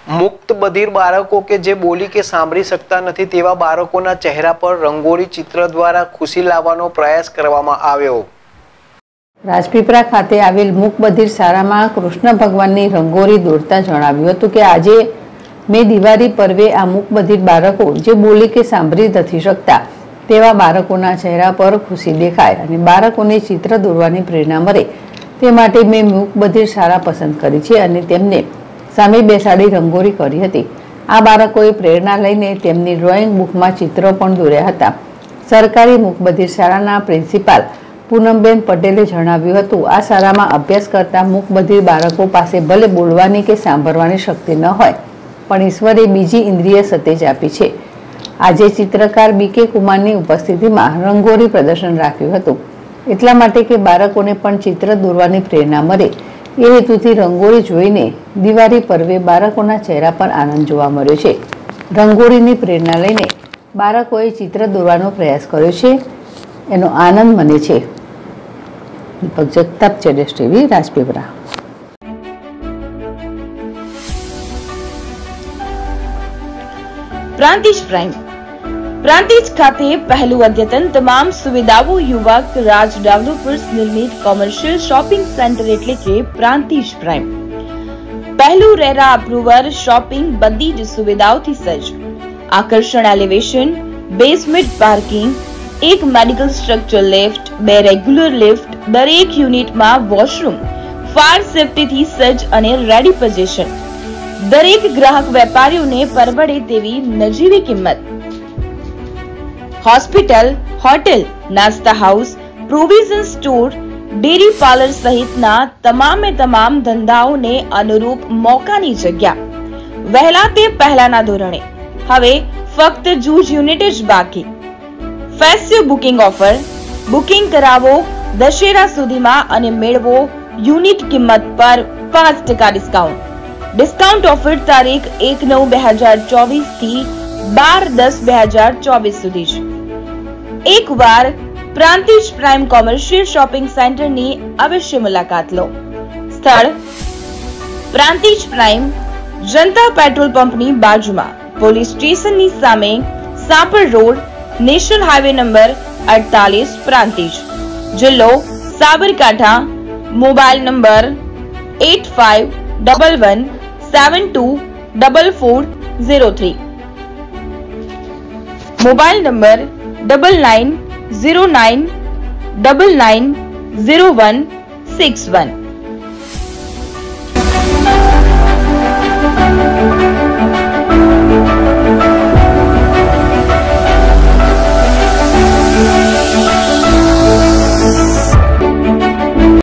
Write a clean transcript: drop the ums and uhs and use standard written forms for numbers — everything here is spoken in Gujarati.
મુક્ત બધિર બાળકો કે જે બોલી કે સાંભળી શકતા નથી તેવા બાળકોના ચહેરા પર રંગોળી ચિત્ર દ્વારા ખુશી લાવવાનો પ્રયાસ કરવામાં આવ્યો। રાજપીપળા ખાતે આવેલ મૂક બધિર શાળામાં કૃષ્ણ ભગવાનની રંગોળી દોરતા જણાવ્યું હતું કે આજે મેં દિવાળી પર્વે આ મૂક બધિર બાળકો જે બોલી કે સાંભળી નથી શકતા તેવા બાળકોના ચહેરા પર ખુશી દેખાય અને બાળકોને ચિત્ર દોરવાની પ્રેરણા મળે તે માટે મેં મૂક બધિર શાળા પસંદ કરી છે અને તેમને સામે બેસાડી રંગોળી કરી હતી। આ બાળકોએ પ્રેરણા લઈને તેમની ડ્રોઈંગ બુકમાં ચિત્રો પણ દોર્યા હતા। સરકારી મૂક બધિર શાળાના પ્રિન્સિપાલ પૂનમબેન પટેલે જણાવ્યું હતું આ શાળામાં અભ્યાસ કરતા મૂક બધિર બાળકો પાસે ભલે બોલવાની કે સાંભળવાની શક્તિ ન હોય પણ ઈશ્વરે બીજી ઇન્દ્રિય સતેજ આપી છે। આજે ચિત્રકાર બીકે કુમારની ઉપસ્થિતિમાં રંગોળી પ્રદર્શન રાખ્યું હતું એટલા માટે કે બાળકોને પણ ચિત્ર દોરવાની પ્રેરણા મળે એ હેતુથી રંગોળી જોઈને દિવાળી પર્વે બાળકોના ચહેરા પર આનંદ જોવા મળ્યો છે। રંગોળીની પ્રેરણા લઈને બાળકોએ ચિત્ર દોરવાનો પ્રયાસ કર્યો છે એનો આનંદ મને છે। દીપક જગતાપ, જેડેશ ટીવી, રાજપીપળા। પ્રાંતિજ પ્રાઇમ પ્રાંતિજ ખાતે પહેલું અદ્યતન તમામ સુવિધાઓ યુવક રાજ ડેવલપર્સ નિર્મિત કોમર્શિયલ શોપિંગ સેન્ટર એટલે કે પ્રાંતિજ પ્રાઇમ પહેલું રેરા અપ્રુવર શોપિંગ બધી જ સુવિધાઓથી સજ્જ આકર્ષણ એલિવેશન બેઝમેન્ટ પાર્કિંગ એક medical structure lift 2 regular lift દરેક યુનિટમાં વોશરૂમ ફાયર સેફ્ટીથી સજ્જ અને રેડી પોઝિશન દરેક ગ્રાહક વેપારીઓને પરવડે તેવી નજીવી કિંમત હોસ્પિટલ હોટેલ નાસ્તા house provision store dairy parlour સહિતના તમામે તમામ ધંધાઓને અનુરૂપ મોકાની જગ્યા વહેલા તે પહેલાના ધોરણે હવે ફક્ત જૂજ યુનિટ જ બાકી ફેસ્ટિવ બુકિંગ ઓફર બુકિંગ કરાવો દશેરા સુધીમાં અને મેળવો યુનિટ કિંમત પર 5% ડિસ્કાઉન્ટ ઓફર તારીખ 1/9/2024 થી 12/10/2024 સુધી જ એકવાર પ્રાંતિજ પ્રાઇમ કોમર્શિયલ શોપિંગ સેન્ટરની અવશ્ય મુલાકાત લો। સ્થળ પ્રાંતિજ પ્રાઇમ જનતા પેટ્રોલ પંપની બાજુમાં પોલીસ સ્ટેશનની સામે Sapar road national highway number 48 Prantij જિલ્લો Sabarkantha mobile number 8511724403 mobile number 9909990161